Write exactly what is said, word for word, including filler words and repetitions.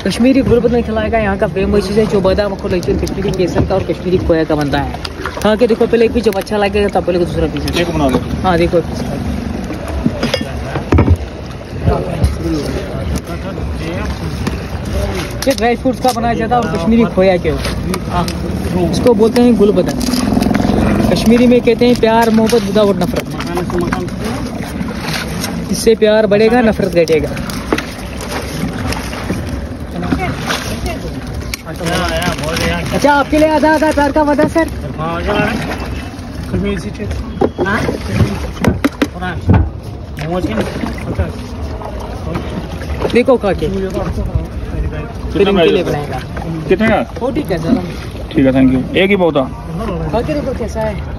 कश्मीरी गुलबदन खिलाएगा। यहाँ का फेमस चीज़ है जो बादाम को लेकर कश्मीरी केसर का और कश्मीरी खोया का बनता है। हाँ के देखो पहले एक पीस जब अच्छा लगेगा तब पहले दूसरा पीस एक बना लो। हाँ देखो ये ड्राई फ्रूट्स का बनाया जाता है और कश्मीरी खोया के ऊपर इसको बोलते हैं गुलबदन। कश्मीरी में कहते हैं प्यार मोहब्बत विदाउट नफरत। इससे प्यार बढ़ेगा नफरत घटेगा। अच्छा आपके लिए आधा आधा प्यार का वादा सर। देखो खा के फिर इनके लिए बनाएगा। कितने का? वो ठीक है सर। ठीक है थैंक यू। एक ही पौधा खा के देखो कैसा है।